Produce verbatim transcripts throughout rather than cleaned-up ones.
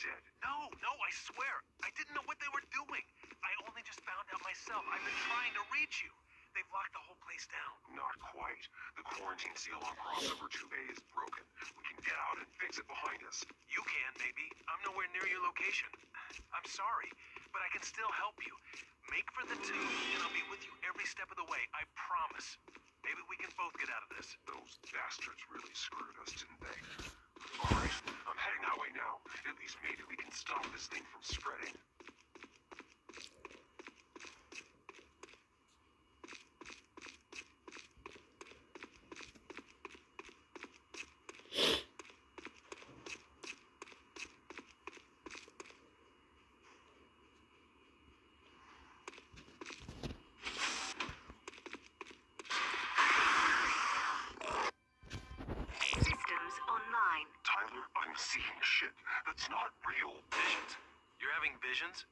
dead. No, no, I swear. I didn't know what they were doing. I only just found out myself. I've been trying to reach you. They've locked the whole place down. Not quite. The quarantine seal on crossover two A is broken. We can get out and fix it behind us. You can, maybe. I'm nowhere near your location. I'm sorry, but I can still help you. Make for the tube, and I'll be with you every step of the way. I promise. Maybe we can both get out of this. Those bastards really screwed us, didn't they? Alright, I'm heading that way now. At least maybe we can stop this thing from spreading. Tyler, I'm seeing shit that's not real. Visions? You're having visions?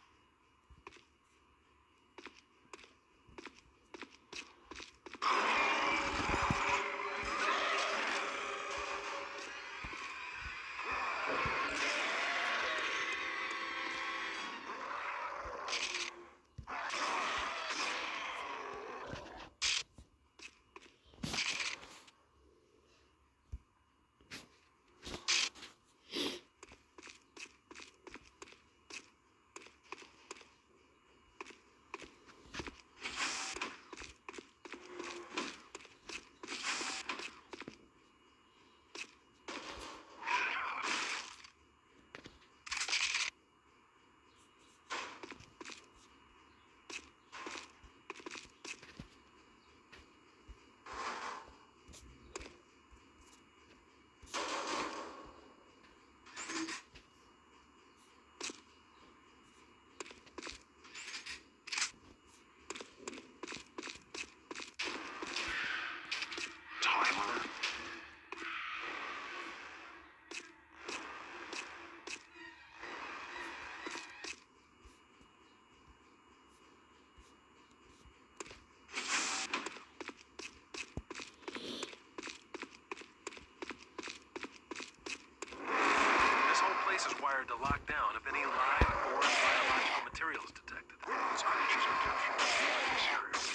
Wired to lock down if any live or biological material is detected. Signatures are definitely serious.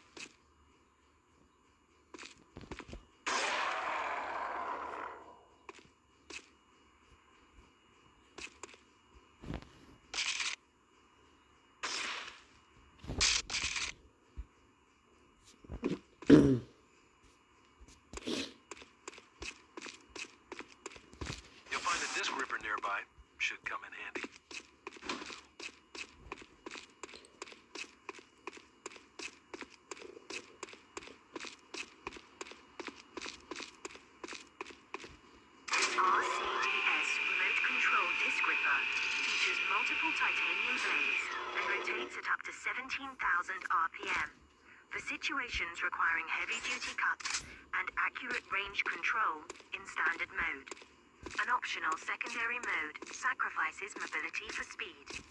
You'll find a disc ripper nearby. Should come in handy. R C D S Remote Control Disc Ripper features multiple titanium blades and rotates at up to seventeen thousand R P M. For situations requiring heavy-duty cuts and accurate range control in standard mode. An optional secondary mode sacrifices mobility for speed.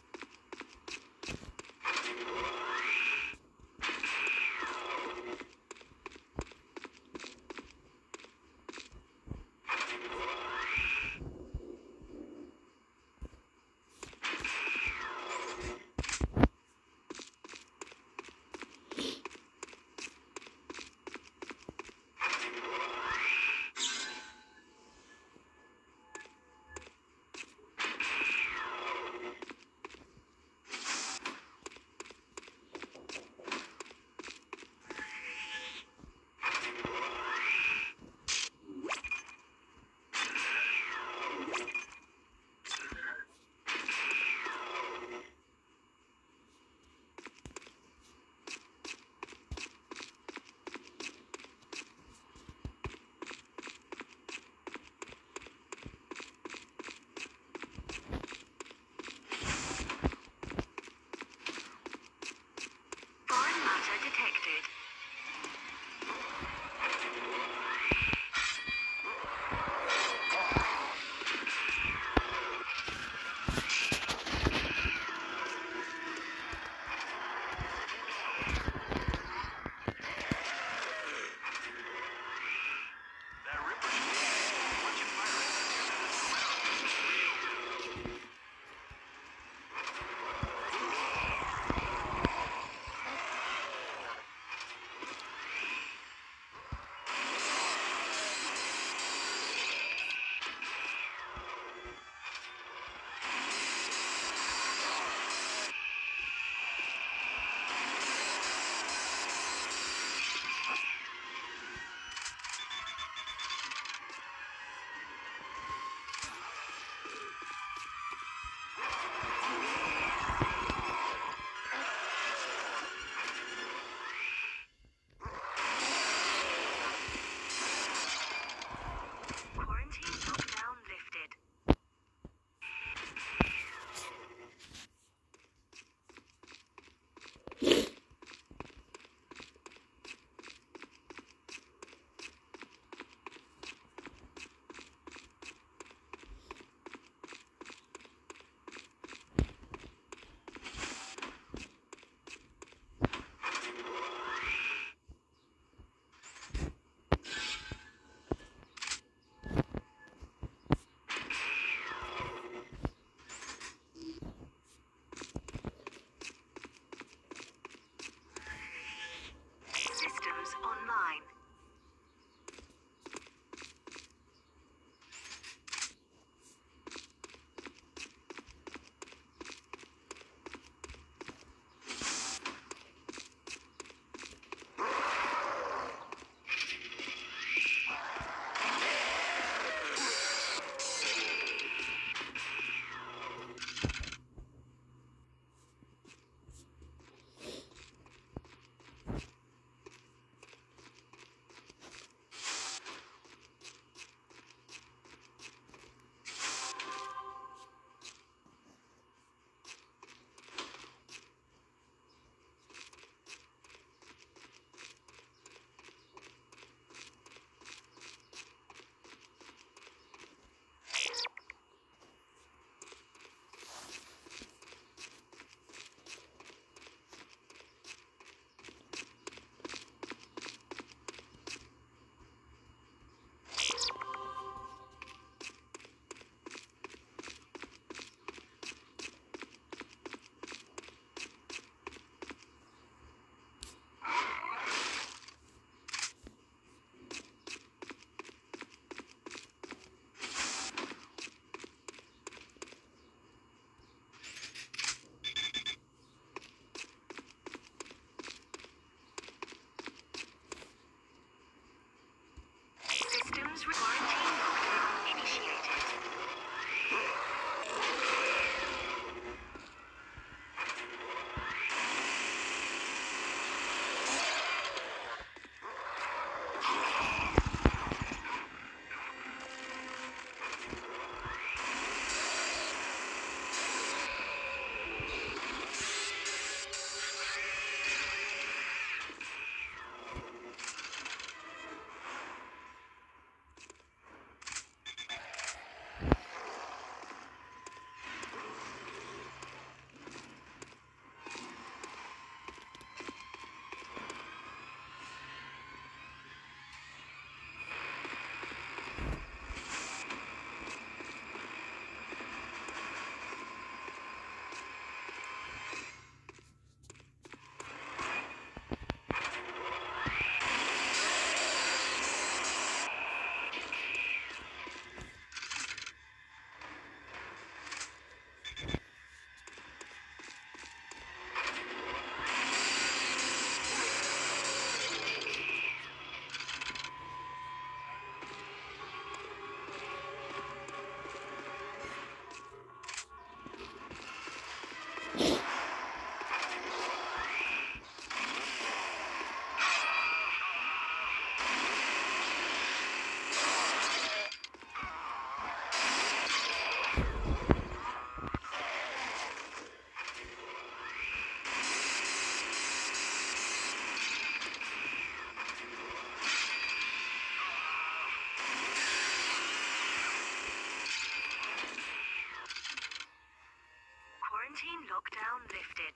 Quarantine lockdown lifted.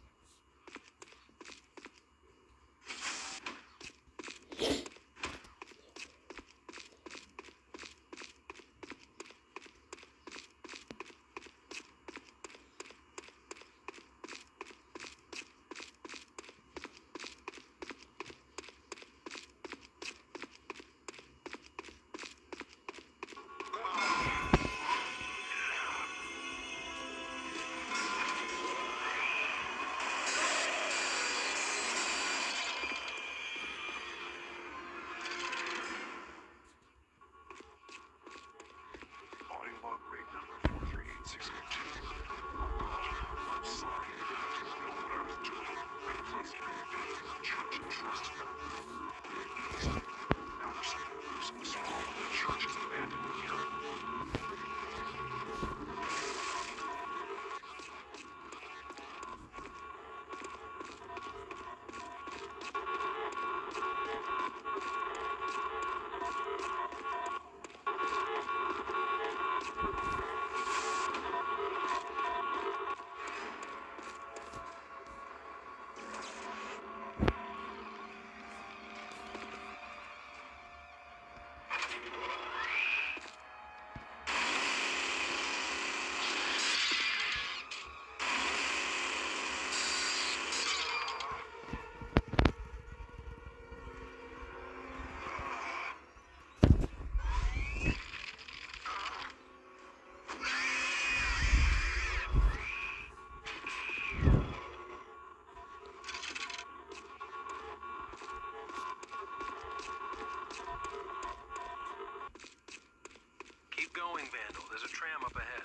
Body log rate number four three eight six zero two. I'm sorry. I didn't know what I was doing. I please give me faith in the church and trust in them. Now we're seeing a losing small. The church has abandoned me here. Keep going, Vandal. There's a tram up ahead.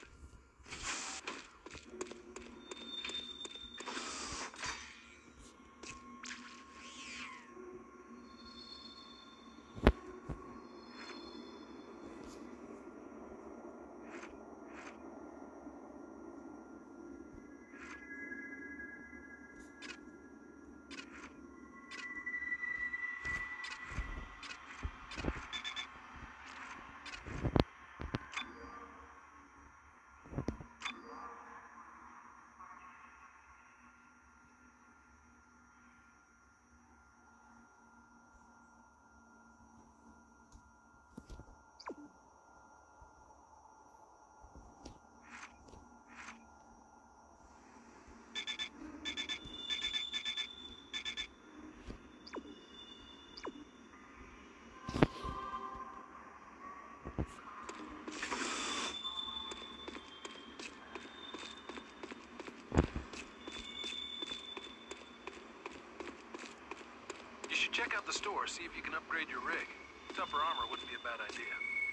You should check out the store, see if you can upgrade your rig. Tougher armor wouldn't be a bad idea.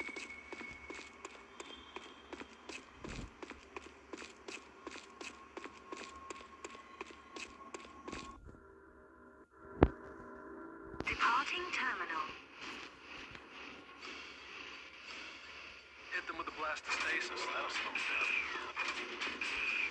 Departing terminal. Hit them with the blast of stasis, that'll slow them down.